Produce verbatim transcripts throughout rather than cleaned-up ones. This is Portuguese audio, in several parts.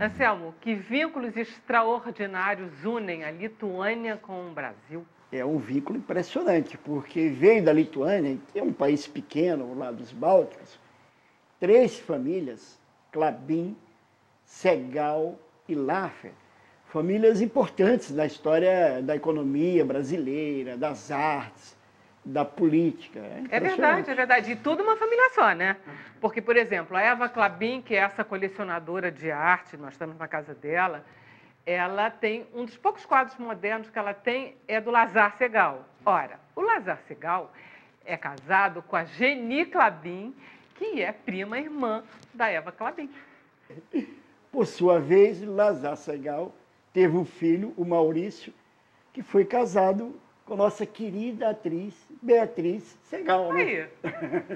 Anselmo, que vínculos extraordinários unem a Lituânia com o Brasil? É um vínculo impressionante, porque veio da Lituânia, que é um país pequeno, lá dos Bálticos, três famílias, Klabin, Segal e Laffer, famílias importantes na história da economia brasileira, das artes, da política. É, é verdade, é verdade. E tudo uma família só, né? Porque, por exemplo, a Eva Klabin, que é essa colecionadora de arte, nós estamos na casa dela, ela tem, um dos poucos quadros modernos que ela tem é do Lazar Segal. Ora, o Lazar Segal é casado com a Geni Klabin, que é prima irmã da Eva Klabin. Por sua vez, Lazar Segal teve um filho, o Maurício, que foi casado com nossa querida atriz Beatriz Segal. Aí. Né?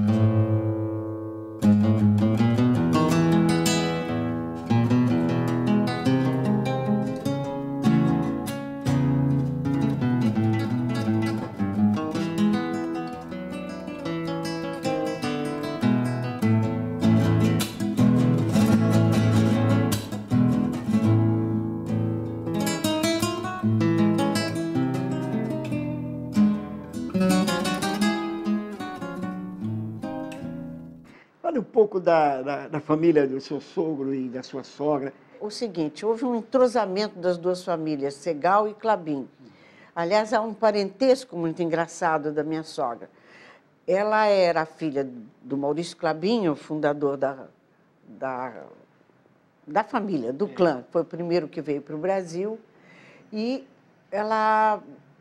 Fale um pouco da, da, da família do seu sogro e da sua sogra. O seguinte, houve um entrosamento das duas famílias, Segal e Klabin. Aliás, há um parentesco muito engraçado da minha sogra. Ela era filha do Maurício Klabin, o fundador da, da, da família, do clã. Foi o primeiro que veio para o Brasil. E ela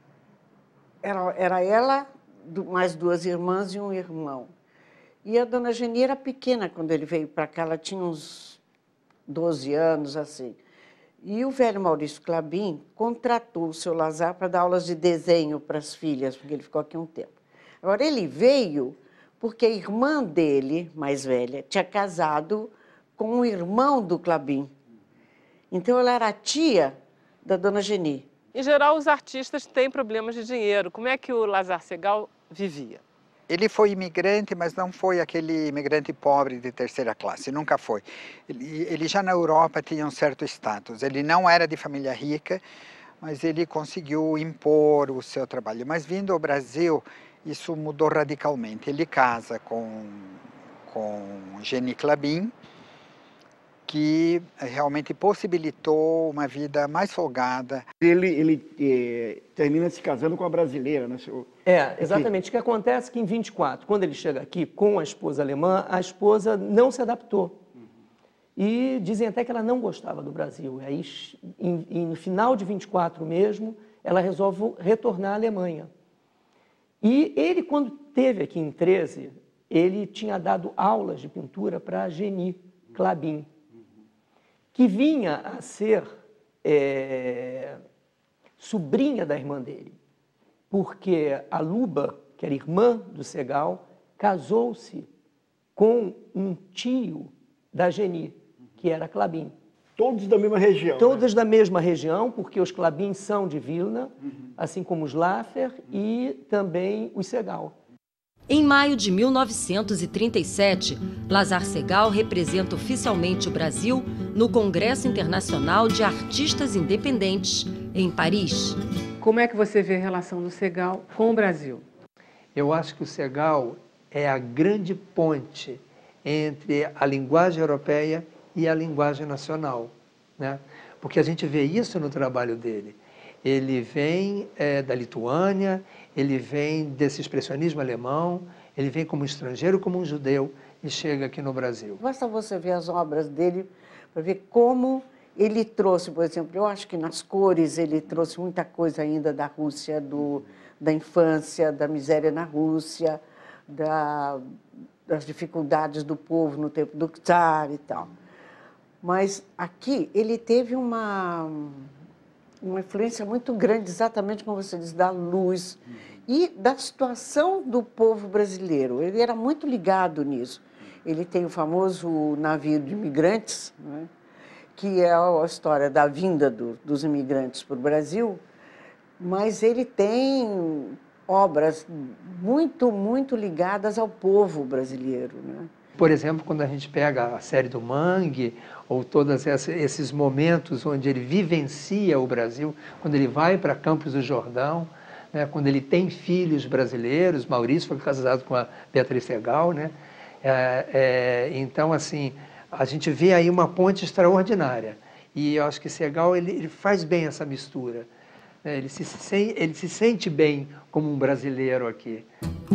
era, era ela, mais duas irmãs e um irmão. E a dona Geni era pequena quando ele veio para cá, ela tinha uns doze anos, assim. E o velho Maurício Klabin contratou o seu Lazar para dar aulas de desenho para as filhas, porque ele ficou aqui um tempo. Agora, ele veio porque a irmã dele, mais velha, tinha casado com o irmão do Klabin. Então, ela era a tia da dona Geni. Em geral, os artistas têm problemas de dinheiro. Como é que o Lazar Segal vivia? Ele foi imigrante, mas não foi aquele imigrante pobre de terceira classe, nunca foi. Ele, ele já na Europa tinha um certo status. Ele não era de família rica, mas ele conseguiu impor o seu trabalho. Mas vindo ao Brasil, isso mudou radicalmente. Ele casa com, com Geni Klabin, que realmente possibilitou uma vida mais folgada. Ele, ele eh, termina se casando com a brasileira, né, senhor? É, exatamente. O que acontece é que em vinte e quatro, quando ele chega aqui com a esposa alemã, a esposa não se adaptou. E dizem até que ela não gostava do Brasil. E aí, em, em, no final de vinte e quatro mesmo, ela resolve retornar à Alemanha. E ele, quando esteve aqui em treze, ele tinha dado aulas de pintura para a Geni Klabin, que vinha a ser é, sobrinha da irmã dele, porque a Luba, que era irmã do Segal, casou-se com um tio da Geni, que era Klabin. Todos da mesma região. Todas né? da mesma região, porque os Klabin são de Vilna, uhum. assim como os Laffer e também os Segal. Em maio de mil novecentos e trinta e sete, Lazar Segal representa oficialmente o Brasil no Congresso Internacional de Artistas Independentes, em Paris. Como é que você vê a relação do Segal com o Brasil? Eu acho que o Segal é a grande ponte entre a linguagem europeia e a linguagem nacional, né? Porque a gente vê isso no trabalho dele. Ele vem é, da Lituânia, ele vem desse expressionismo alemão, ele vem como estrangeiro, como um judeu, e chega aqui no Brasil. Basta você ver as obras dele para ver como ele trouxe, por exemplo, eu acho que nas cores ele trouxe muita coisa ainda da Rússia, do, da infância, da miséria na Rússia, da, das dificuldades do povo no tempo do Czar e tal. Mas aqui ele teve uma... uma influência muito grande, exatamente como você diz, da luz e da situação do povo brasileiro. Ele era muito ligado nisso. Ele tem o famoso navio de imigrantes, né, que é a história da vinda do, dos imigrantes para o Brasil, mas ele tem obras muito, muito ligadas ao povo brasileiro, né? Por exemplo, quando a gente pega a série do Mangue, ou todos esses momentos onde ele vivencia o Brasil, quando ele vai para Campos do Jordão, né, quando ele tem filhos brasileiros, Maurício foi casado com a Beatriz Segal, né? É, é, então, assim, a gente vê aí uma ponte extraordinária. E eu acho que Segal ele, ele faz bem essa mistura. Né? Ele, se, se, ele se sente bem como um brasileiro aqui.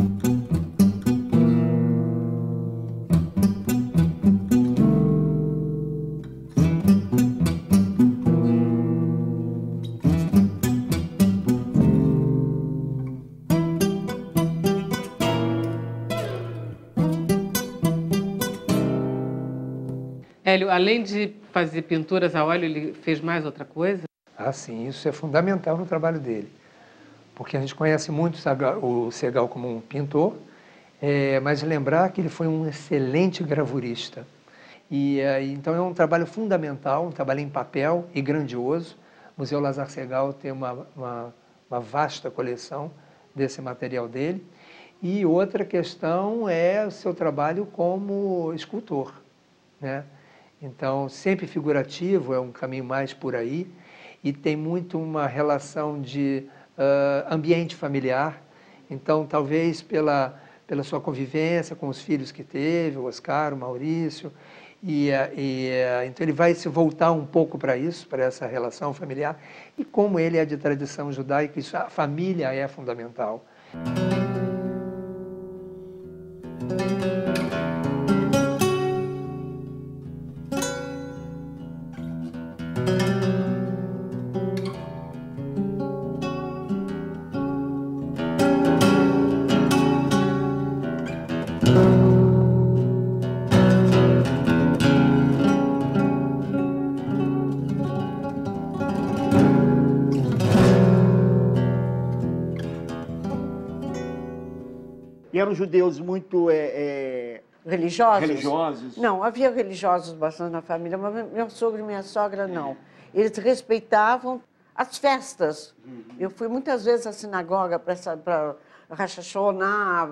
Hélio, além de fazer pinturas a óleo, ele fez mais outra coisa? Ah, sim, isso é fundamental no trabalho dele. Porque a gente conhece muito o Segal como um pintor, é, mas lembrar que ele foi um excelente gravurista. E, é, então é um trabalho fundamental, um trabalho em papel e grandioso. O Museu Lazar Segal tem uma, uma, uma vasta coleção desse material dele. E outra questão é o seu trabalho como escultor, né? Então, sempre figurativo, é um caminho mais por aí, e tem muito uma relação de uh, ambiente familiar. Então, talvez pela, pela sua convivência com os filhos que teve, o Oscar, o Maurício, e, e, então ele vai se voltar um pouco para isso, para essa relação familiar, e como ele é de tradição judaica, isso, a família é fundamental. E eram judeus muito é, é... Religiosos? religiosos? Não, havia religiosos bastante na família, mas meu sogro e minha sogra não. Eles respeitavam as festas. Uhum. Eu fui muitas vezes à sinagoga para Rosh Hashanah,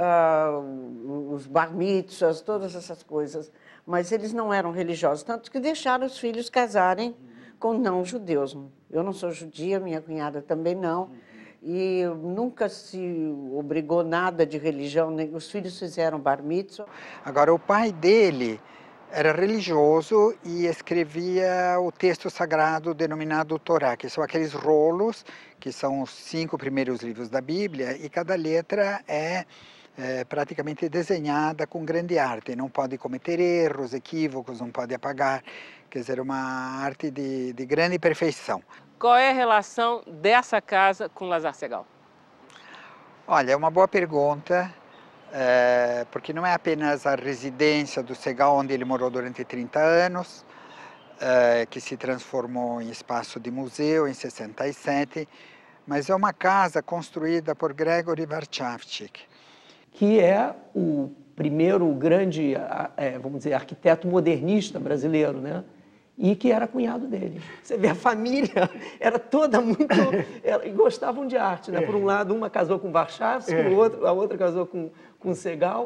uh, os bar mitzvahs, todas essas coisas. Mas eles não eram religiosos, tanto que deixaram os filhos casarem uhum. com não-judeus. Eu não sou judia, minha cunhada também não. Uhum. E nunca se obrigou nada de religião, nem os filhos fizeram bar mitzvah. Agora, o pai dele era religioso e escrevia o texto sagrado denominado Torá, que são aqueles rolos, que são os cinco primeiros livros da Bíblia, e cada letra é, é praticamente desenhada com grande arte, não pode cometer erros, equívocos, não pode apagar, quer dizer, uma arte de, de grande perfeição. Qual é a relação dessa casa com Lazar Segal? Olha, é uma boa pergunta, é, porque não é apenas a residência do Segal, onde ele morou durante trinta anos, é, que se transformou em espaço de museu em sessenta e sete, mas é uma casa construída por Gregory Warchavchik. Que é o primeiro grande, é, vamos dizer, arquiteto modernista brasileiro, né? E que era cunhado dele. Você vê, a família era toda muito... Ela, e gostavam de arte, né? Por um lado, uma casou com Warchavchik, é. o outro, a outra casou com, com Segal.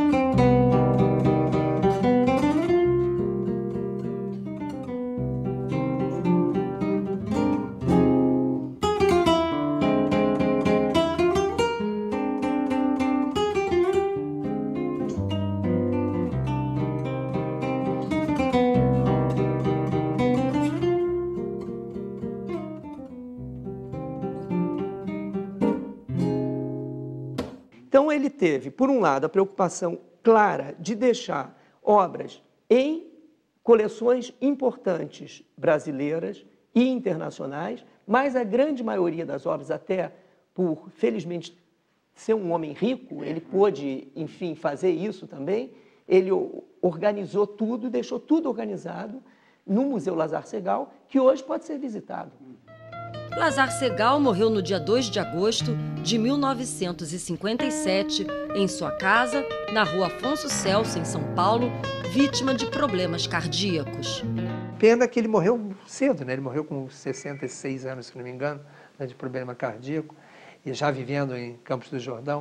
Então, ele teve, por um lado, a preocupação clara de deixar obras em coleções importantes brasileiras e internacionais, mas a grande maioria das obras, até por, felizmente, ser um homem rico, ele pôde, enfim, fazer isso também. Ele organizou tudo, deixou tudo organizado no Museu Lazar Segal, que hoje pode ser visitado. Lazar Segal morreu no dia dois de agosto de mil novecentos e cinquenta e sete, em sua casa, na rua Afonso Celso, em São Paulo, vítima de problemas cardíacos. Pena que ele morreu cedo, né? Ele morreu com sessenta e seis anos, se não me engano, né, de problema cardíaco, e já vivendo em Campos do Jordão.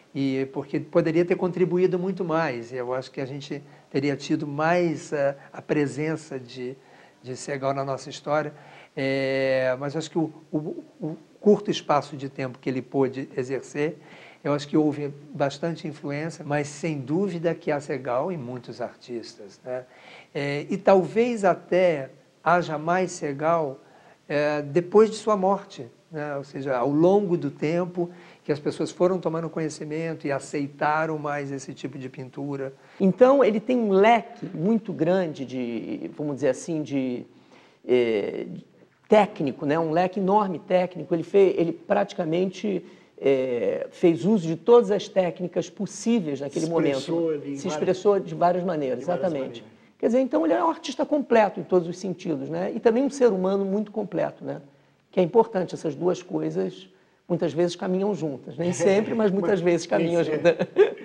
E porque poderia ter contribuído muito mais. Eu acho que a gente teria tido mais a, a presença de, de Segal na nossa história. É, mas acho que o, o, o curto espaço de tempo que ele pôde exercer, eu acho que houve bastante influência, mas sem dúvida que há Segal em muitos artistas, né? É, e talvez até haja mais Segal é, depois de sua morte, né? Ou seja, ao longo do tempo que as pessoas foram tomando conhecimento e aceitaram mais esse tipo de pintura. Então, ele tem um leque muito grande de, vamos dizer assim, de, é, técnico, né? Um leque enorme técnico. Ele, fez, ele praticamente é, fez uso de todas as técnicas possíveis naquele Se momento. várias, Se expressou de várias maneiras, de várias exatamente. maneiras. Quer dizer, então ele é um artista completo em todos os sentidos, né? E também um ser humano muito completo, né? Que é importante, essas duas coisas muitas vezes caminham juntas. Nem sempre, mas muitas vezes caminham juntas.